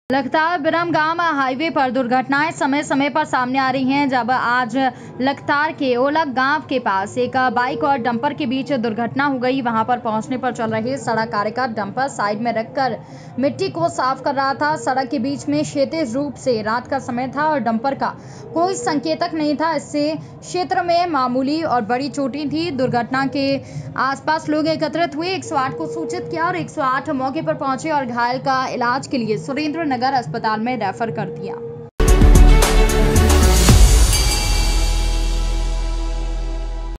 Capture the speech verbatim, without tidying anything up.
लखतार बिरमगाम highway पर दुर्घटनाएं समय समय पर सामने आ रही हैं। जब आज लखतार के ओलक गांव के पास एक बाइक और डंपर के बीच दुर्घटना हो गई। वहां पर पहुंचने पर चल रहे सड़क कार्य का डंपर साइड में रखकर मिट्टी को साफ कर रहा था। सड़क के बीच में क्षैतिज रूप से रात का समय था और डंपर का कोई संकेतक नहीं था। इससे क्षेत्र में मामूली और बड़ी चोटें थी। दुर्घटना के आसपास लोग एकत्रित हुए, एक सौ आठ को सूचित किया और एक सौ आठ मौके पर पहुंचे और घायल का इलाज के लिए सुरेंद्र नगर अस्पताल में रेफर कर दिया।